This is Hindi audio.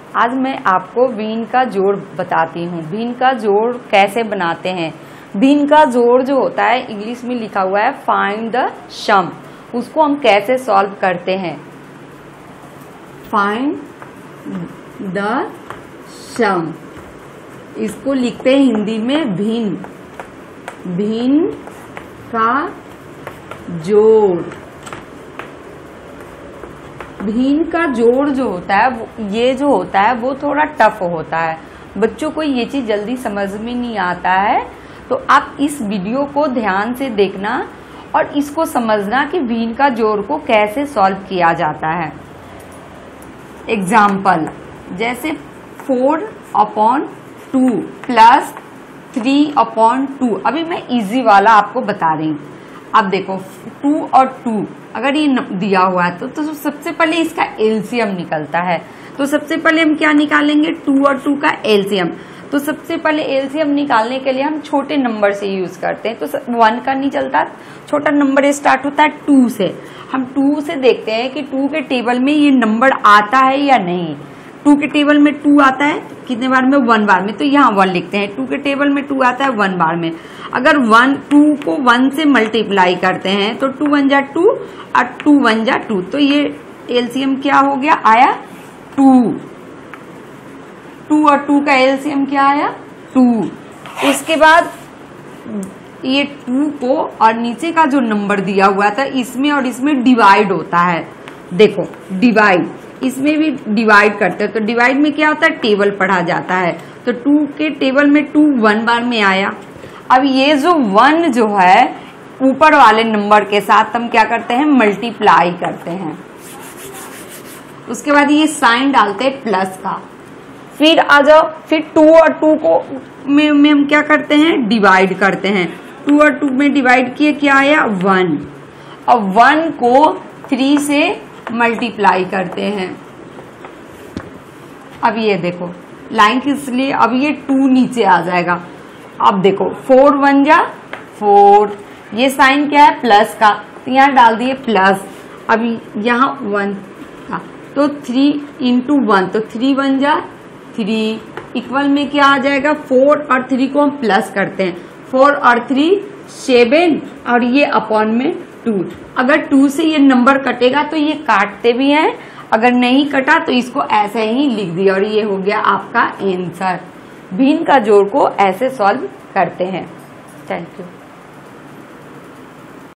आज मैं आपको भिन्न का जोड़ बताती हूँ। भिन्न का जोड़ कैसे बनाते हैं। भिन्न का जोड़ जो होता है इंग्लिश में लिखा हुआ है फाइंड द सम, उसको हम कैसे सॉल्व करते हैं। फाइंड द सम, इसको लिखते हैं हिंदी में भिन्न। भिन्न का जोड़। भिन्न का जोड़ जो होता है ये जो होता है वो थोड़ा टफ होता है, बच्चों को ये चीज जल्दी समझ में नहीं आता है। तो आप इस वीडियो को ध्यान से देखना और इसको समझना कि भिन्न का जोड़ को कैसे सॉल्व किया जाता है। एग्जाम्पल जैसे 4/2 प्लस 3/2। अभी मैं इजी वाला आपको बता रही हूँ। अब देखो 2 और 2 अगर ये दिया हुआ है तो सबसे पहले इसका एलसीएम निकलता है। तो सबसे पहले हम क्या निकालेंगे, 2 और 2 का एलसीएम। तो सबसे पहले एलसीएम निकालने के लिए हम छोटे नंबर से यूज करते हैं। तो 1 का नहीं चलता, छोटा नंबर स्टार्ट होता है 2 से। हम 2 से देखते हैं कि 2 के टेबल में ये नंबर आता है या नहीं। 2 के टेबल में 2 आता है कितने बार में, 1 बार में, तो यहाँ 1 लिखते हैं। 2 के टेबल में 2 आता है 1 बार में। अगर 2 को 1 से मल्टीप्लाई करते हैं तो 2 1 जा 2 और 2 1 जा 2, तो ये एलसीएम क्या हो गया, आया 2। 2 और 2 का एलसीएम क्या आया, 2। इसके बाद ये 2 को और नीचे का जो नंबर दिया हुआ था इसमें और इसमें डिवाइड होता है। देखो डिवाइड, इसमें भी डिवाइड करते हैं। तो डिवाइड में क्या होता है, टेबल पढ़ा जाता है। तो 2 के टेबल में 2 1 बार में आया। अब ये जो 1 जो है ऊपर वाले नंबर के साथ हम क्या करते हैं, मल्टीप्लाई करते हैं। उसके बाद ये साइन डालते हैं प्लस का। फिर आ जाओ, फिर 2 और 2 को में हम क्या करते हैं, डिवाइड करते हैं। 2 और 2 में डिवाइड किए, क्या आया 1। और 1 को 3 से मल्टीप्लाई करते हैं। अब ये देखो लाइन किस लिए, अब ये 2 नीचे आ जाएगा। अब देखो 4 1 जा 4, ये साइन क्या है, प्लस का, तो यहाँ डाल दिए प्लस। अभी यहाँ 1 का, तो 3 इंटू 1, तो 3 1 जा 3, इक्वल में क्या आ जाएगा, 4 और 3 को हम प्लस करते हैं। 4 और 3 7 और ये अपॉन में 2। अगर 2 से ये नंबर कटेगा तो ये काटते भी हैं, अगर नहीं कटा तो इसको ऐसे ही लिख दिया और ये हो गया आपका आंसर। भिन्न का जोड़ को ऐसे सॉल्व करते हैं। Thank you.